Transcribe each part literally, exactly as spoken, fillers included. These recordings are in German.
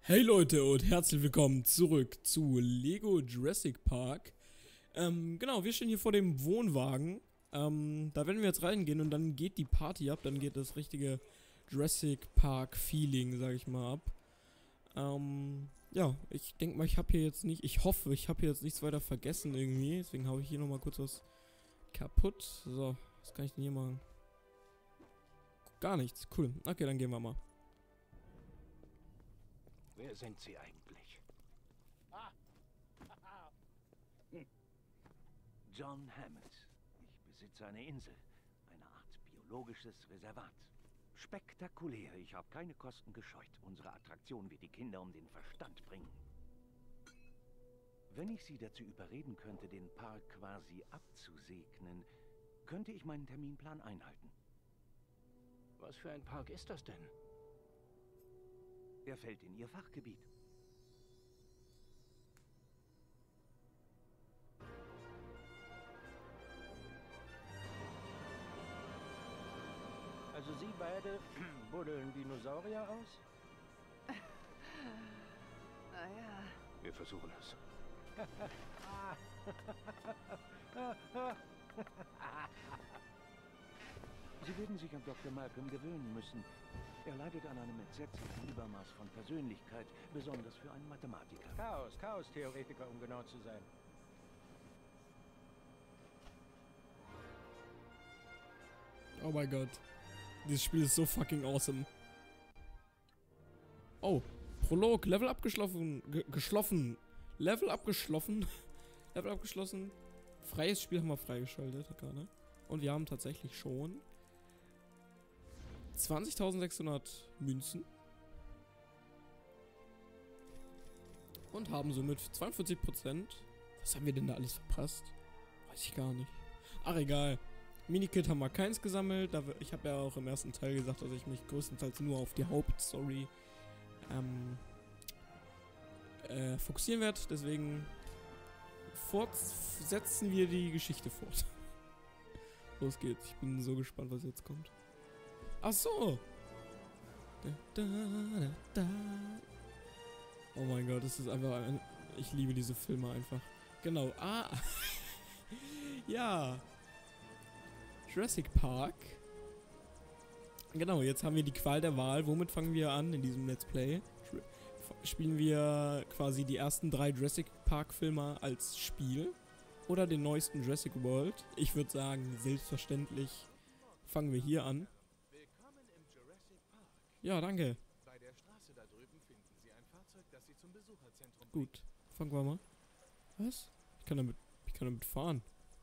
Hey Leute und herzlich willkommen zurück zu Lego Jurassic Park. Ähm, genau, wir stehen hier vor dem Wohnwagen. Ähm, da werden wir jetzt reingehen und dann geht die Party ab. Dann geht das richtige Jurassic Park Feeling, sag ich mal, ab. Ähm, ja, ich denke mal, ich habe hier jetzt nicht, ich hoffe, ich habe hier jetzt nichts weiter vergessen irgendwie. Deswegen habe ich hier nochmal kurz was kaputt. So, was kann ich denn hier machen? Gar nichts, cool. Okay, dann gehen wir mal. Wer sind Sie eigentlich? Ah. hm. John Hammond. Ich besitze eine Insel. Eine Art biologisches Reservat. Spektakulär. Ich habe keine Kosten gescheut. Unsere Attraktion wird die Kinder um den Verstand bringen. Wenn ich Sie dazu überreden könnte, den Park quasi abzusegnen, könnte ich meinen Terminplan einhalten. Was für ein Park ist das denn? Er fällt in Ihr Fachgebiet. Also Sie beide buddeln Dinosaurier aus? Naja. Wir versuchen es. Sie werden sich an Doktor Malcolm gewöhnen müssen. Er leidet an einem entsetzlichen Übermaß von Persönlichkeit, besonders für einen Mathematiker. Chaos, Chaos-Theoretiker, um genau zu sein. Oh mein Gott. Dieses Spiel ist so fucking awesome. Oh, Prolog, Level abgeschlossen, ge geschlossen. Level abgeschlossen. Level abgeschlossen. Freies Spiel haben wir freigeschaltet gerade. Und wir haben tatsächlich schon zwanzigtausendsechshundert Münzen. Und haben somit zweiundvierzig Prozent. Was haben wir denn da alles verpasst? Weiß ich gar nicht. Ach, egal. Minikit haben wir keins gesammelt. Ich habe ja auch im ersten Teil gesagt, dass ich mich größtenteils nur auf die Hauptstory ähm, äh, fokussieren werde. Deswegen fortsetzen wir die Geschichte fort. Los geht's. Ich bin so gespannt, was jetzt kommt. Ach so. Da, da, da, da. Oh mein Gott, das ist einfach ein... Ich liebe diese Filme einfach. Genau. Ah. Ja. Jurassic Park. Genau, jetzt haben wir die Qual der Wahl. Womit fangen wir an in diesem Let's Play? Spielen wir quasi die ersten drei Jurassic Park Filme als Spiel? Oder den neuesten Jurassic World? Ich würde sagen, selbstverständlich fangen wir hier an. Willkommen im Jurassic Park. Ja, danke. Bei der Straße da drüben finden Sie ein Fahrzeug, das Sie zum Besucherzentrum bringt. Gut, fangen wir mal. Was? Ich kann damit, ich kann damit fahren.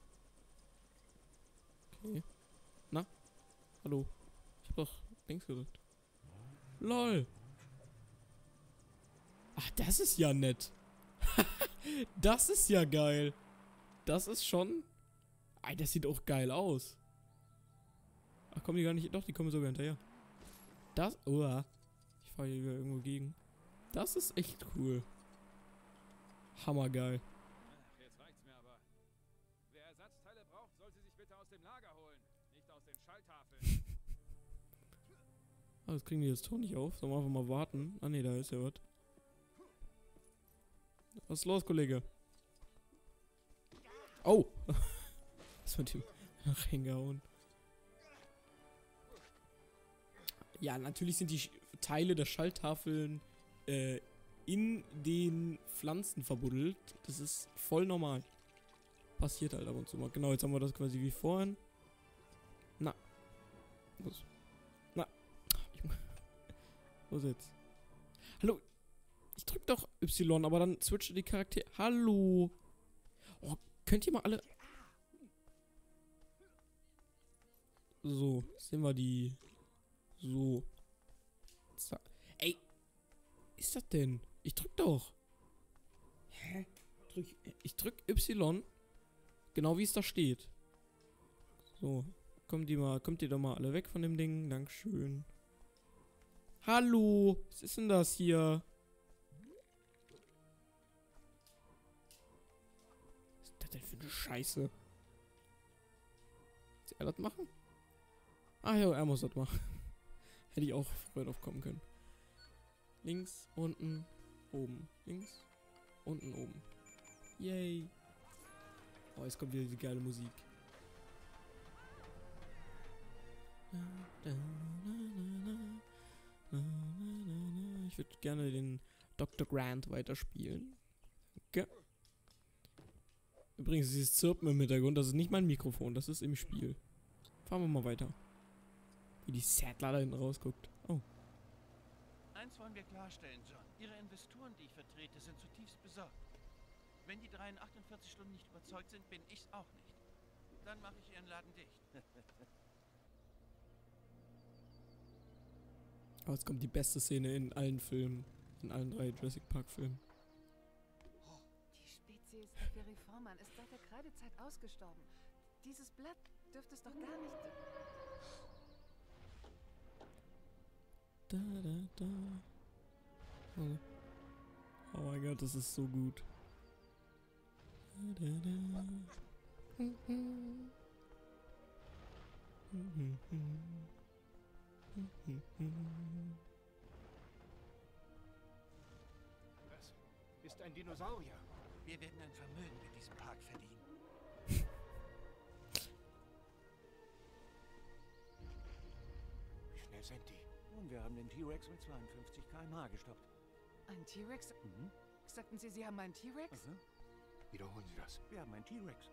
Okay. Na? Hallo? Ich hab doch links gedrückt. LOL! Ach, das ist ja nett. Das ist ja geil. Das ist schon... Ey, das sieht auch geil aus. Ach, kommen die gar nicht... Doch, die kommen sogar hinterher. Das... Oh, ich fahre hier irgendwo gegen. Das ist echt cool. Hammergeil. Ach, jetzt reicht's mir aber. Wer Ersatzteile braucht, soll sie sich bitte aus dem Lager holen, nicht aus den Schalltafeln. Ah, das kriegen die das Tor nicht auf. Sollen wir einfach mal warten? Ah, ne, da ist ja was. Was ist los, Kollege? Oh! Was mit dem reingehauen? Ja, natürlich sind die Sch Teile der Schalltafeln äh, in den Pflanzen verbuddelt. Das ist voll normal. Passiert halt ab und zu mal. Genau, jetzt haben wir das quasi wie vorhin. Na. Los. Na. Los jetzt. Hallo. Ich drück doch Y, aber dann switche die Charaktere. Hallo. Oh, könnt ihr mal alle... So, sehen wir die... So. Zack. Ey. Was ist das denn? Ich drück doch. Hä? Drück, ich drück Y. Genau wie es da steht. So. Kommt die mal, kommt ihr doch mal alle weg von dem Ding. Dankeschön. Hallo. Was ist denn das hier? Was ist das denn für eine Scheiße? Soll er das machen? Ach ja, er muss das machen. Hätte ich auch früher drauf kommen können. Links, unten, oben. Links, unten, oben. Yay. Oh, jetzt kommt wieder die geile Musik. Ich würde gerne den Doktor Grant weiterspielen. Okay. Übrigens, dieses Zirpen im Hintergrund, das ist nicht mein Mikrofon, das ist im Spiel. Fahren wir mal weiter. Wie die Sattler da hinten rausguckt. Oh. Eins wollen wir klarstellen, John. Ihre Investoren, die ich vertrete, sind zutiefst besorgt. Wenn die drei in achtundvierzig Stunden nicht überzeugt sind, bin ich's auch nicht. Dann mache ich ihren Laden dicht. Aber jetzt kommt die beste Szene in allen Filmen. In allen drei Jurassic Park Filmen. Die Spezies Echeriforman ist seit der Kreidezeit ausgestorben. Dieses Blatt dürfte es doch gar nicht... Da, da, da. Oh. Oh mein Gott, das ist so gut. Da, da, da. Hm, hm. Hm, hm, hm. Hm, hm, hm. Das ist ein Dinosaurier. Wir werden ein Vermögen mit diesem Park verdienen. Wie schnell sind die? Nun, wir haben den T-Rex mit zweiundfünfzig Kilometer pro Stunde gestoppt. Ein T-Rex? Mhm. Sagten Sie, Sie haben einen T-Rex? Mhm. Wiederholen Sie das. Wir haben einen T-Rex.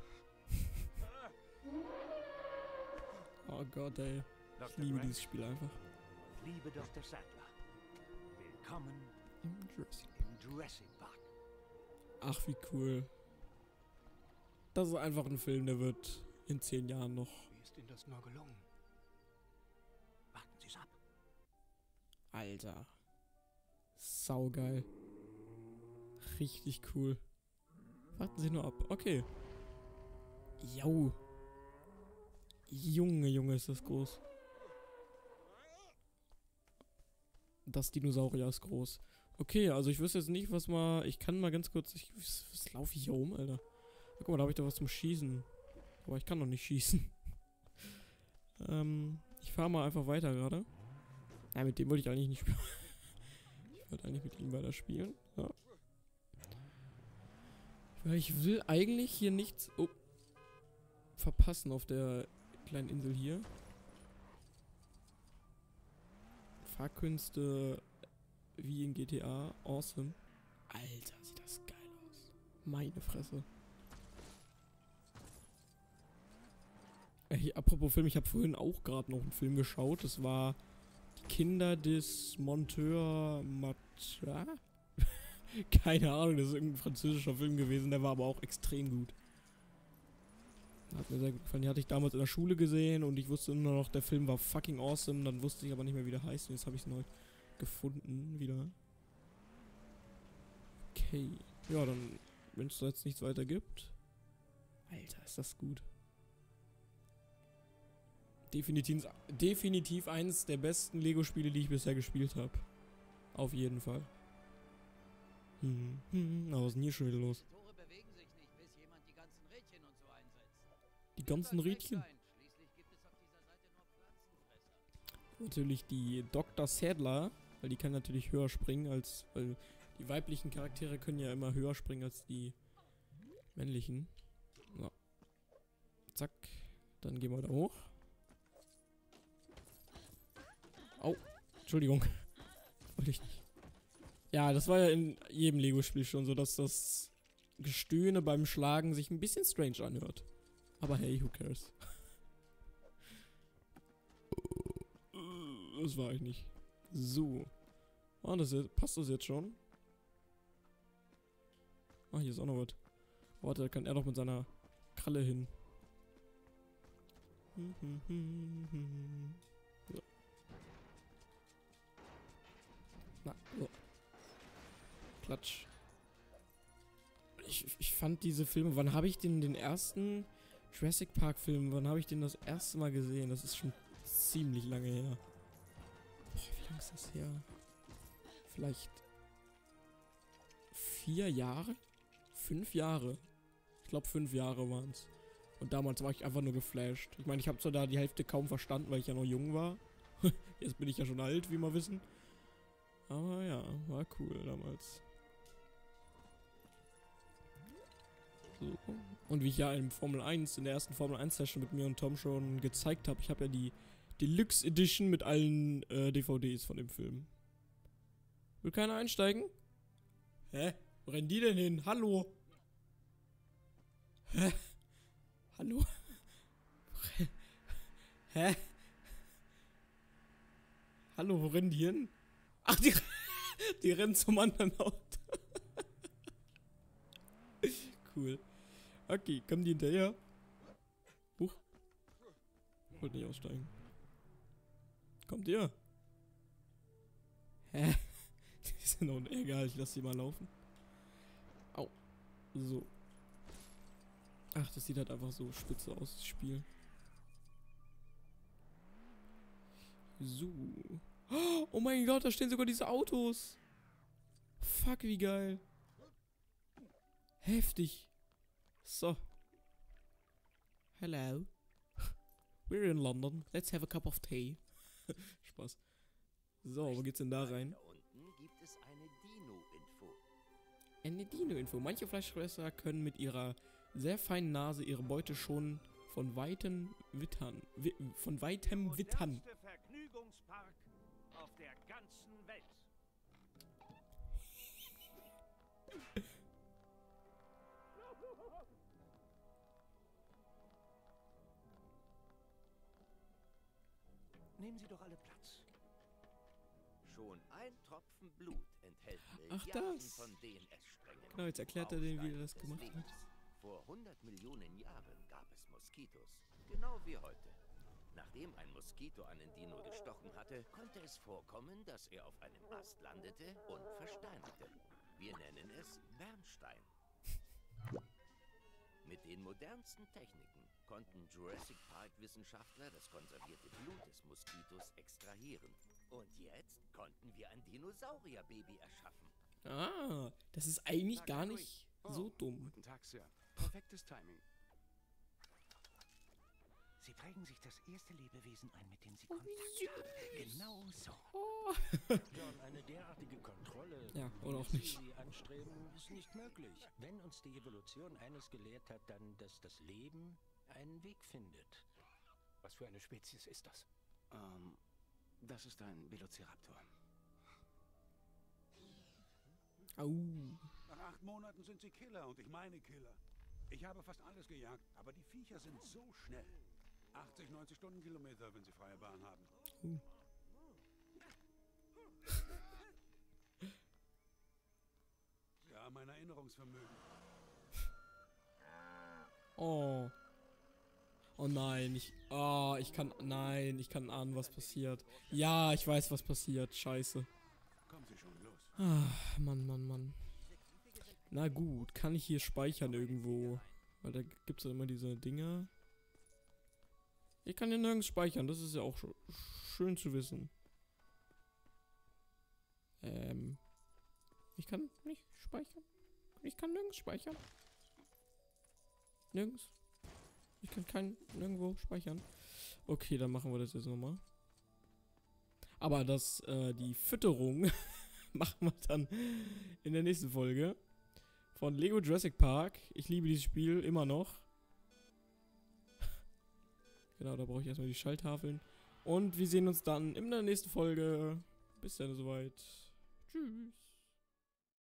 Oh Gott, ey. Ich liebe dieses Spiel einfach. Liebe Doktor Sattler. Willkommen Im Jurassic im Jurassic Park. Ach, wie cool. Das ist einfach ein Film, der wird in zehn Jahren noch... Wie ist Ihnen das nur gelungen? Warten Sie es ab. Alter. Saugeil. Richtig cool. Warten Sie nur ab. Okay. Jau. Junge, Junge, ist das groß. Das Dinosaurier ist groß. Okay, also ich wüsste jetzt nicht, was mal... Ich kann mal ganz kurz... Ich, was, was laufe ich hier rum, Alter? Guck mal, da habe ich doch was zum Schießen. Aber ich kann doch nicht schießen. ähm, ich fahre mal einfach weiter gerade. Ja, mit dem wollte ich eigentlich nicht spielen. Ich wollte eigentlich mit ihm weiter spielen. Ja. Weil ich will eigentlich hier nichts oh, verpassen auf der kleinen Insel hier. Fahrkünste wie in G T A. Awesome. Alter, sieht das geil aus. Meine Fresse. Ey, apropos Film, ich habe vorhin auch gerade noch einen Film geschaut. Das war Die Kinder des Monteur Matra. Keine Ahnung, das ist irgendein französischer Film gewesen. Der war aber auch extrem gut. Hat mir sehr gut gefallen. Die hatte ich damals in der Schule gesehen und ich wusste nur noch, der Film war fucking awesome. Dann wusste ich aber nicht mehr, wie der heißt. Und jetzt habe ich es neu gefunden wieder. Okay. Ja, dann, wenn es da jetzt nichts weiter gibt. Alter, ist das gut. Definitiv, definitiv eines der besten Lego-Spiele, die ich bisher gespielt habe. Auf jeden Fall. Hm, hm, na, was ist denn hier schon wieder los? Die Tore bewegen sich nicht, bis jemand die ganzen Rädchen und so einsetzt. Die ganzen Rädchen? Schließlich gibt es auf dieser Seite nur Pflanzenfresser. Natürlich die Doktor Sattler, weil die kann natürlich höher springen als, weil die weiblichen Charaktere können ja immer höher springen als die männlichen. So. Zack. Dann gehen wir da hoch. Au. Entschuldigung. Wollte ich nicht. Ja, das war ja in jedem Lego-Spiel schon so, dass das Gestöhne beim Schlagen sich ein bisschen strange anhört. Aber hey, who cares? Das war ich nicht. So. Oh, das jetzt, passt das jetzt schon? Ah, hier ist auch noch was. Warte, da kann er doch mit seiner Kralle hin. So. Na, so. Klatsch. Ich, ich fand diese Filme, wann habe ich den, den ersten Jurassic Park Film, wann habe ich den das erste Mal gesehen? Das ist schon ziemlich lange her. Boah, wie lange ist das her? Vielleicht vier Jahre? Fünf Jahre? Ich glaube fünf Jahre waren es. Und damals war ich einfach nur geflasht. Ich meine, ich habe zwar da die Hälfte kaum verstanden, weil ich ja noch jung war. Jetzt bin ich ja schon alt, wie wir wissen. Aber ja, war cool damals. So. Und wie ich ja in Formel eins, in der ersten Formel eins Session mit mir und Tom schon gezeigt habe, ich habe ja die Deluxe Edition mit allen äh, D V Ds von dem Film. Will keiner einsteigen? Hä? Wo rennen die denn hin? Hallo? Hä? Hallo? Hä? Hallo, wo rennen die hin? Ach, die, die rennen zum anderen Auto. Cool. Okay, kommen die hinterher? Huch. Wollte nicht aussteigen. Kommt ihr? Hä? Die sind doch egal, ich lasse die mal laufen. Au. So. Ach, das sieht halt einfach so spitze aus, das Spiel. So. Oh mein Gott, da stehen sogar diese Autos. Fuck, wie geil. Heftig. So. Hello. We're in London. Let's have a cup of tea. Spaß. So, wo geht's denn da rein? Da unten gibt es eine Dino-Info. Eine Dino-Info. Manche Fleischfresser können mit ihrer sehr feinen Nase ihre Beute schon von weitem wittern. Wi von weitem wittern. Der modernste Vergnügungspark auf der ganzen Welt. Nehmen Sie doch alle Platz. Schon ein Tropfen Blut enthält Ach, Milliarden das. von D N S-Strängen. Genau, jetzt erklärt er denen, wie er Bausteine das des gemacht hat. Lebens. Vor hundert Millionen Jahren gab es Moskitos. Genau wie heute. Nachdem ein Moskito einen Dino gestochen hatte, konnte es vorkommen, dass er auf einem Ast landete und versteinerte. Wir nennen es Bernstein. Mit den modernsten Techniken konnten Jurassic Park-Wissenschaftler das konservierte Blut des Moskitos extrahieren. Und jetzt konnten wir ein Dinosaurierbaby erschaffen. Ah, das ist eigentlich gar nicht so dumm. Guten Tag, Sir. Perfektes Timing. Sie prägen sich das erste Lebewesen ein, mit dem Sie Kontakt haben. Genau so. John, eine derartige Kontrolle, Ja, wie oder auch Sie nicht. sie anstreben, ist nicht möglich. Wenn uns die Evolution eines gelehrt hat, dann, dass das Leben einen Weg findet. Was für eine Spezies ist das? Ähm, das ist ein Velociraptor. Au. Nach acht Monaten sind sie Killer und ich meine Killer. Ich habe fast alles gejagt, aber die Viecher sind so schnell. achtzig, neunzig Stundenkilometer, wenn sie freie Bahn haben. Uh. Sie haben ein Erinnerungsvermögen. Oh. Oh nein, ich. Oh, ich kann. Nein, ich kann ahnen, was passiert. Ja, ich weiß, was passiert. Scheiße. Kommen Sie schon, los. Ah, Mann, Mann, Mann. Na gut, kann ich hier speichern irgendwo? Weil da gibt es ja immer diese Dinger. Ich kann hier nirgends speichern, das ist ja auch sch schön zu wissen. Ähm. Ich kann nicht speichern. Ich kann nirgends speichern. Nirgends. Ich kann kein nirgendwo speichern. Okay, dann machen wir das jetzt nochmal. Aber das, äh, die Fütterung machen wir dann in der nächsten Folge von Lego Jurassic Park. Ich liebe dieses Spiel immer noch. Genau, da brauche ich erstmal die Schalltafeln. Und wir sehen uns dann in der nächsten Folge. Bis dann soweit. Tschüss.